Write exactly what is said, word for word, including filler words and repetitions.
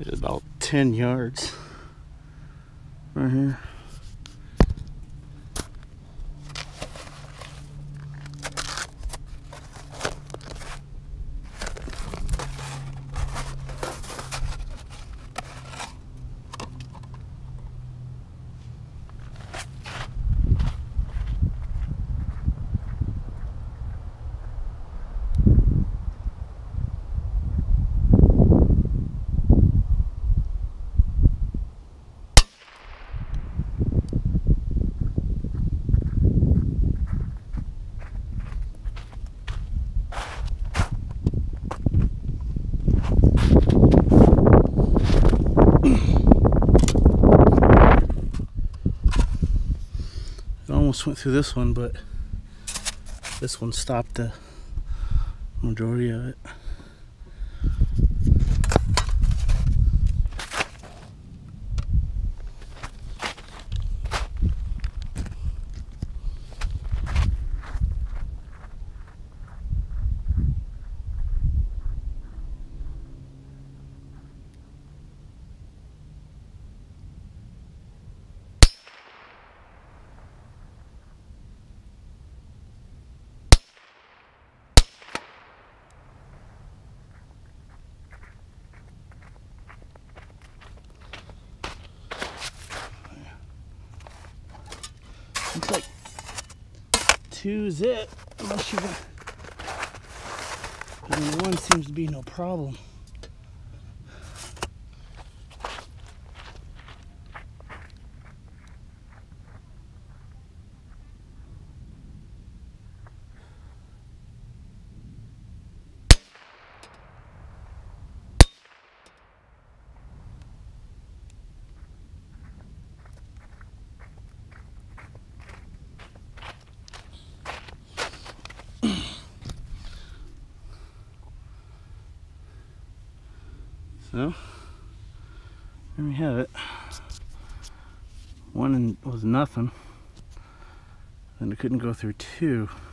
It's about ten yards right here. Almost went through this one, but this one stopped the majority of it. Looks like two's it, unless you got. I mean, one seems to be no problem. So, there we have it. One was nothing, and it couldn't go through two.